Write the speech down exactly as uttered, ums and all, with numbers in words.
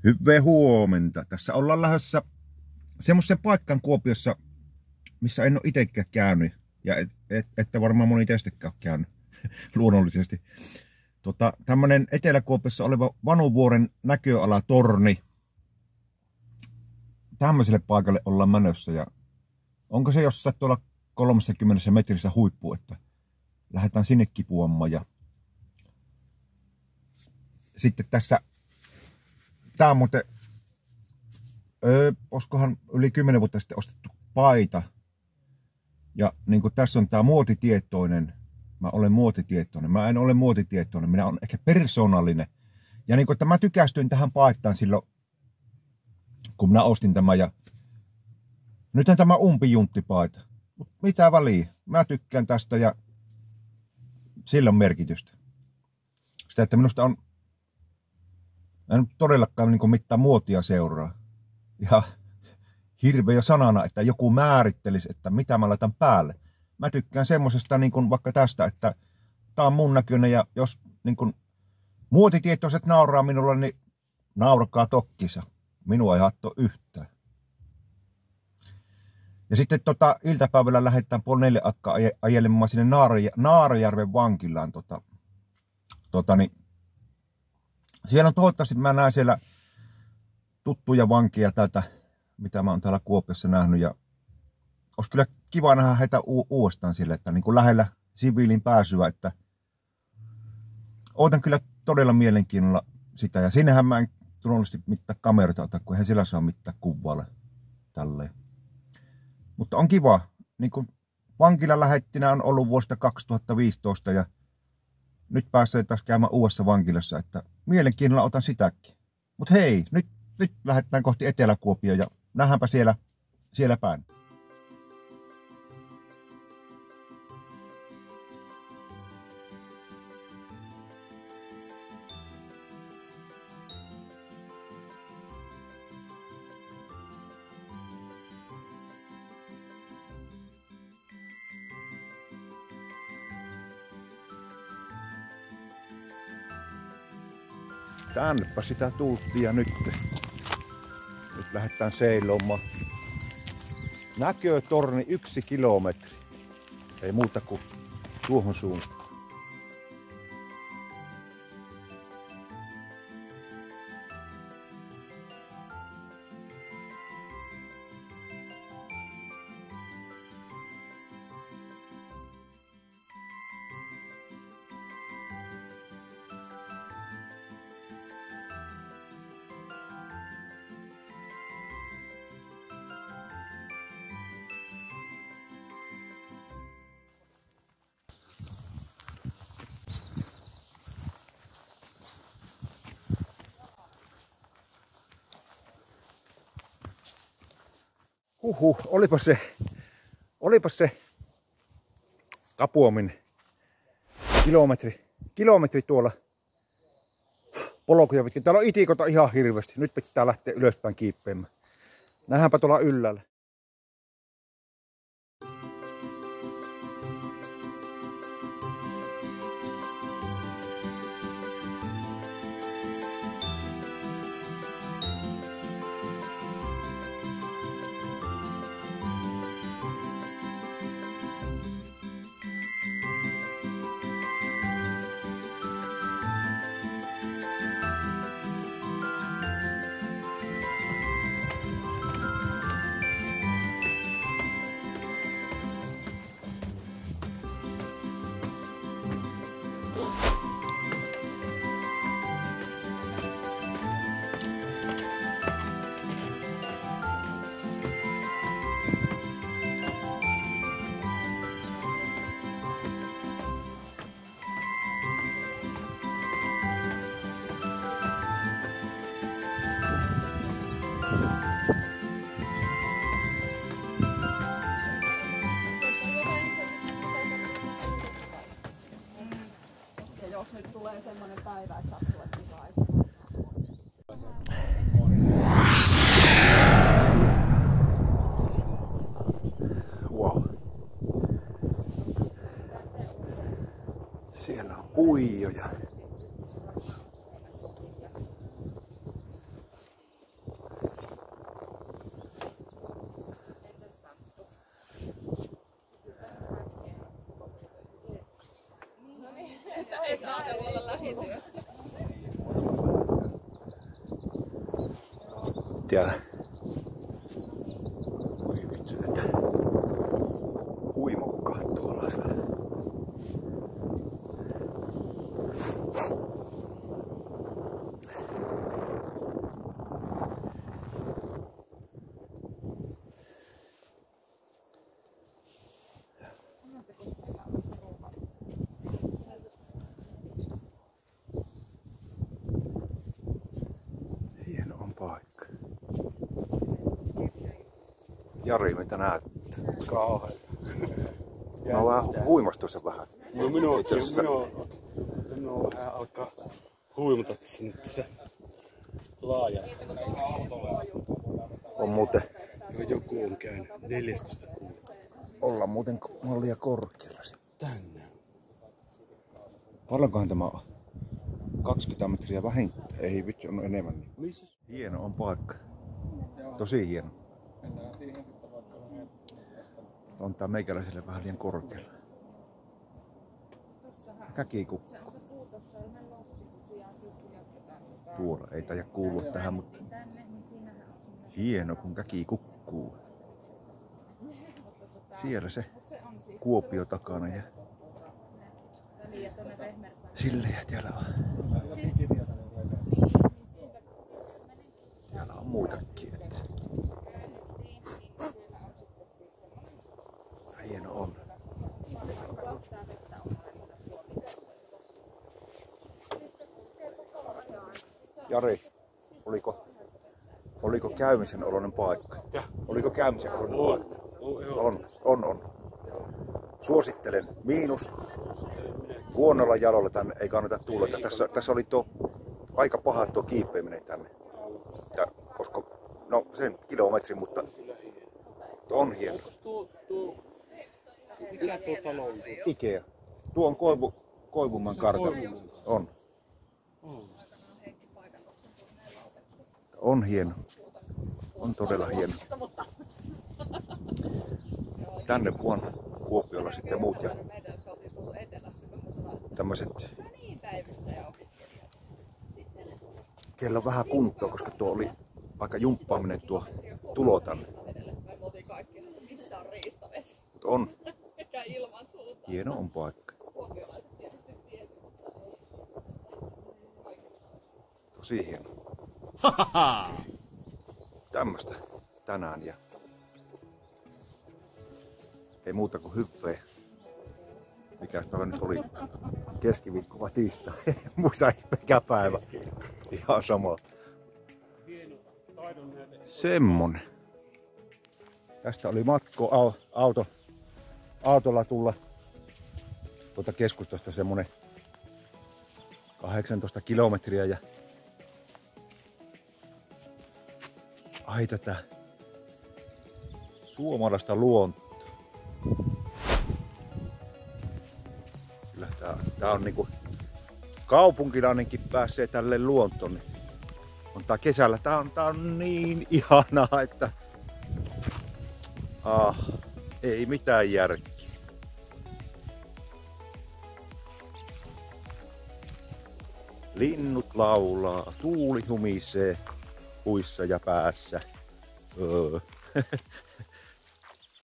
Hyvää huomenta. Tässä ollaan lähdössä semmoisen paikkaan Kuopiossa, missä en ole itsekään käynyt. Ja et, et, että varmaan moni teistekään ole käynyt, luonnollisesti. Tota, tämmönen Etelä-Kuopiossa oleva Vanuvuoren näköalatorni. Tämmöiselle paikalle ollaan menossa. Ja onko se jossain tuolla kolmekymmentä metrissä huippu, että lähdetään sinne kipuamaan. Ja sitten tässä, tää on muuten, öö, olisikohan yli kymmenen vuotta sitten ostettu paita. Ja niin kuin tässä on tää muotitietoinen, mä olen muotitietoinen, mä en ole muotitietoinen, minä olen ehkä persoonallinen. Ja niin kuin, että mä tykästyin tähän paitaan silloin, kun minä ostin tämän. Ja nythän tämä umpijunttipaita. Mut mitä väliä, mä tykkään tästä ja sillä on merkitystä. Sitä, että minusta on, en todellakaan niin kuin mitään muotia seuraa. Ja hirveä sanana, että joku määrittelisi, että mitä mä laitan päälle. Mä tykkään semmosesta niin kuin vaikka tästä, että tää on mun näköinen ja jos niin kuin muotitietoiset nauraa minulle, niin naurakaa tokkisa. Minua ei haittaa yhtään. Ja sitten tota, iltapäivällä lähdetään puoli neljä aikaa ajelemaan sinne Naarajärven vankilaan. Tota, tota, niin, siellä on toivottavasti, mä näen siellä tuttuja vankia täältä, mitä mä oon täällä Kuopiossa nähnyt. Ja olisi kyllä kiva nähdä heitä u- uudestaan sille, että niin kuin lähellä siviilin pääsyä. Että ootan kyllä todella mielenkiinnolla sitä. Ja sinnehän mä en tunnollisesti mitään kameroita ota, kun eihän siellä saa mitään kuvailla tälleen. Mutta on kiva. Niin kuin vankilan lähettinä on ollut vuodesta kaksituhattaviisitoista ja nyt pääsee taas käymään uudessa vankilassa, että mielenkiinnolla otan sitäkin. Mutta hei, nyt, nyt lähdetään kohti Etelä-Kuopioon ja nähdäänpä siellä, siellä päin. Tännepä sitä tultiin ja nyt, nyt lähdetään seilomaan. Näkötorni yksi kilometri. Ei muuta kuin tuohon suuntaan. Huhhuh, olipa se, olipa se kapuaminen. Kilometri, kilometri tuolla polkuja pitkin. Täällä on itikota ihan hirveästi. Nyt pitää lähteä ylöspäin kiippeämään. Nähdäänpä tuolla yllällä. Ja jos nyt tulee semmoinen päivä, että sattuu, että niin aikaa. Wow. Siellä on puijoja. Ajatella olla lähityössä. Tiedä. Oi vitsi, että huimo kun kahtoo alas. Hieno on paikka. Jari, mitä näet? Kauheeta. Mä oon vähän huimastussa vähän. No minua, minua, minua vähän alkaa huimata tässä nyt tässä laajalla. On muuten, Joku on käynyt neljätoista kuukautta. olla muuten mallia korkealla. Tänne. Paljonkohan tämä on? kaksikymmentä metriä vähintään. Ei vitsi, on enemmän. Missä? Hieno on paikka. Tosi hieno. On tää meikäläiselle vähän liian korkealla. Käkikukku. Tuolla ei taida kuulua tähän, mutta hieno kun käki kukkuu. Siellä se Kuopio takana ja sillejä täällä on. Täällä on muutakin. Hieno on. Jari, oliko, oliko käymisen oloinen paikka? Ja. Oliko käymisen oloinen On. paikka? On. On, on, on. Suosittelen miinus. Huonolla jalolla tänne ei kannata tulla. Tässä, tässä oli tuo aika paha tuo kiipeäminen tänne. Ja, koska, no sen kilometri, mutta on hieno. Tuo, tuo, mikä tuo talo on? Ikea. Tuo on Koivu, Koivumaan kartano. On. On. On hieno. On todella hieno. Tänne vuon Kuopiolla sitten muut ja tämmöiset, kello on vähän kuntoa, koska tuo oli aika jumppaaminen tuo tulo tänne. Mutta on. Hieno on paikka. Tosi hieno. Tämmöstä tänään ja ei muuta kuin hyppää. Mikäs päivä nyt oli? Keskiviikko vai tiistai? Muista mikä päivä. Ihan sama. Semmonen. Tästä oli matko auto, autolla tulla tuota keskustasta semmonen kahdeksantoista kilometriä ja ai tätä suomalaista luontoa. Kyllä tää, tää on niinku kaupunkilainenkin pääsee tälle luontoon. On tää kesällä. Tää on, tää on niin ihanaa, että ah, ei mitään järkeä. Linnut laulaa, tuuli humisee puissa ja päässä. Öö.